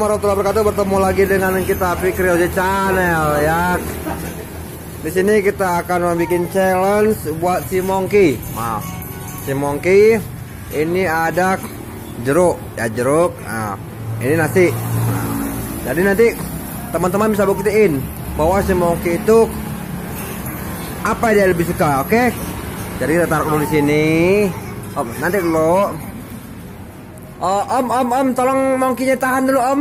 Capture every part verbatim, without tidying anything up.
warahmatullahi wabarakatuh. Bertemu lagi dengan kita Fikri Oji Channel ya. Di sini kita akan membuat challenge buat si Monkey. Maaf, si Monkey ini ada jeruk ya, jeruk. Nah, ini nasi. Nah, jadi nanti teman-teman bisa buktiin bahwa si Monkey itu apa dia lebih suka, oke? Okay? Jadi kita taruh dulu di sini. Oh, nanti dulu. Oh, om, om, om, tolong monkeynya tahan dulu, om.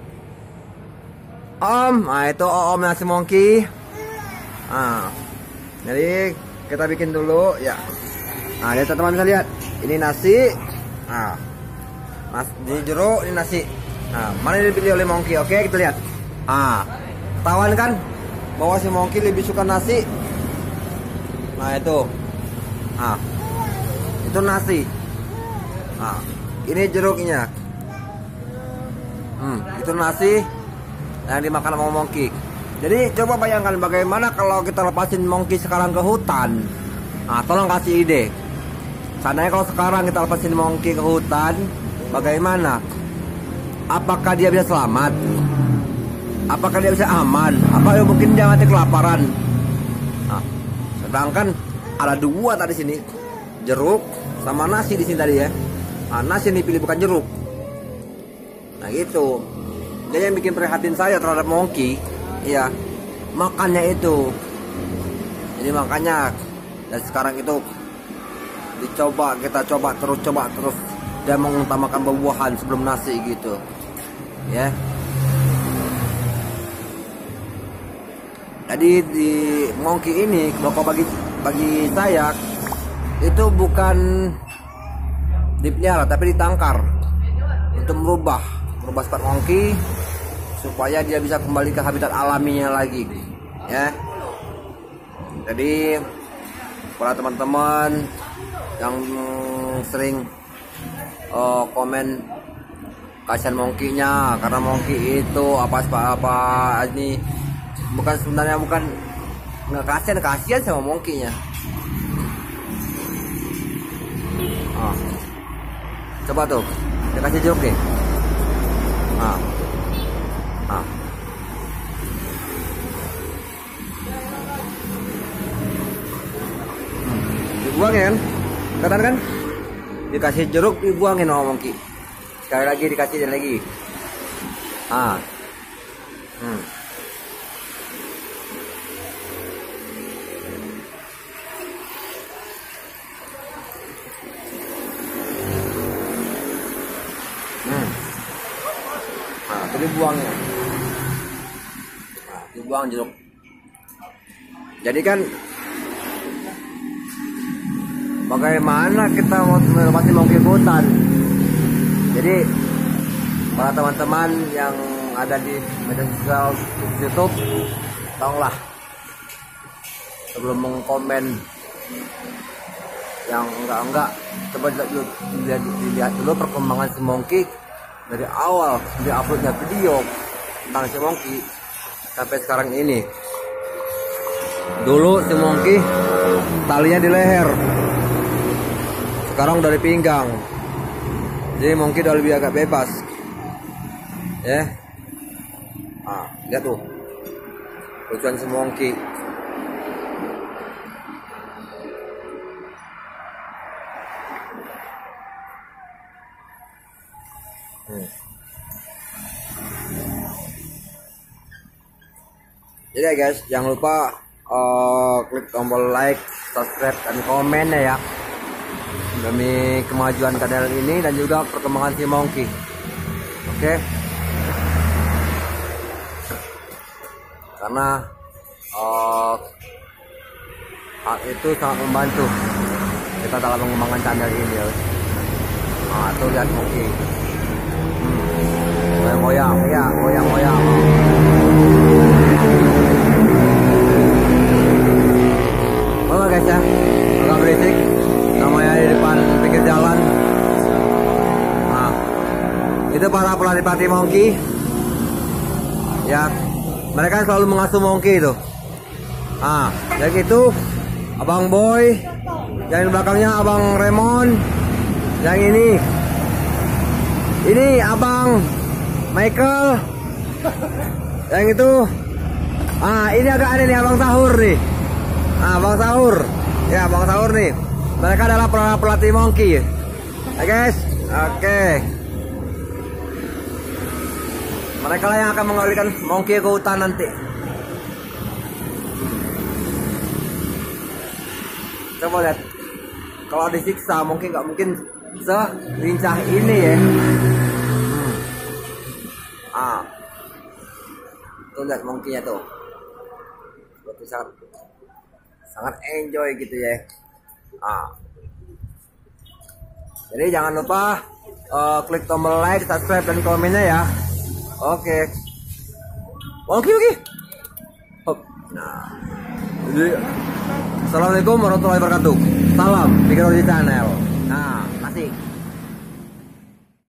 Om, nah itu oh, om nasi monkey. Nah, jadi kita bikin dulu, ya. Nah, ya teman-teman bisa lihat, ini nasi. Nah, mas, ini jeruk, ini nasi. Nah, mana yang dipilih oleh monkey? Oke, kita lihat. Ah, tawan kan bahwa si monkey lebih suka nasi. Nah itu, ah, itu nasi. Nah, ini jeruknya. Hmm, itu nasi yang dimakan sama monkey. Jadi coba bayangkan bagaimana kalau kita lepasin monkey sekarang ke hutan. Nah, tolong kasih ide. Seandainya kalau sekarang kita lepasin monkey ke hutan, bagaimana? Apakah dia bisa selamat? Apakah dia bisa aman? Apa mungkin dia mati kelaparan? Nah, sedangkan ada dua tadi sini, jeruk sama nasi di sini tadi ya. Nah, nasi ini pilih bukan jeruk. Nah gitu. Jadi yang bikin prihatin saya terhadap monkey, ya makannya itu. Jadi makanya dan sekarang itu dicoba, kita coba terus, coba terus dan mengutamakan buah-buahan sebelum nasi gitu, ya. Jadi di monkey ini, kalau bagi bagi saya itu bukan dipelihara tapi ditangkar untuk merubah merubah sifat monkey supaya dia bisa kembali ke habitat alaminya lagi, ya. Jadi para teman-teman yang sering uh, komen kasihan monkey-nya karena monkey itu apa apa ini, bukan sebenarnya bukan nggak kasihan, kasihan sama monkey-nya. Ah. Coba tuh, kita kasih jeruk deh. Ah. Ah. Hmm. Dibuangin kan? Kelihatan kan? Dikasih jeruk, dibuangin sama monkey. Sekali lagi dikasih dan lagi. Ah. Hmm. Dibuangnya, nah, dibuang jeruk. Jadi kan bagaimana kita mau melepasi monkey ke hutan? Jadi para teman-teman yang ada di media sosial YouTube, tolonglah sebelum mengkomen yang enggak-enggak, coba dilihat, dilihat dulu perkembangan si monkey dari awal dia uploadnya video tentang si monkey sampai sekarang ini. Dulu si monkey talinya di leher, sekarang udah di pinggang. Jadi monkey udah lebih agak bebas, ya. Ah, lihat tuh lucuan si monkey. Hmm. Jadi ya guys, jangan lupa uh, klik tombol like, subscribe, dan komen ya, demi kemajuan channel ini dan juga perkembangan si monkey. Oke, okay? Karena uh, hal itu sangat membantu kita dalam mengembangkan channel ini ya. Nah, tuh lihat monkey. Goyang, ya, goyang-goyang. Oke guys ya, agak berisik. Namanya di depan pinggir jalan. Nah, itu para pelatih-pelatih monkey. Ya, mereka selalu mengasuh monkey itu. Ah, yang itu Abang Boy, yang di belakangnya Abang Raymond, yang ini, ini Abang Michael. Yang itu. Ah, ini agak aneh nih Abang Sahur nih. Ah, Bang Sahur. Ya, Bang Sahur nih. Mereka adalah pelatih monkey. Ya guys. Oke. Mereka lah yang akan mengembalikan monkey ke hutan nanti. Coba lihat. Kalau disiksa mungkin nggak mungkin selincah ini ya. Hmm. Ah. Tuh lihat monkey-nya tuh. Berarti sangat sangat enjoy gitu ya. Ah. Jadi jangan lupa uh, klik tombol like, subscribe dan komennya ya. Oke. Oke oke. Nah. Jadi assalamualaikum warahmatullahi wabarakatuh. Salam Mikro di channel.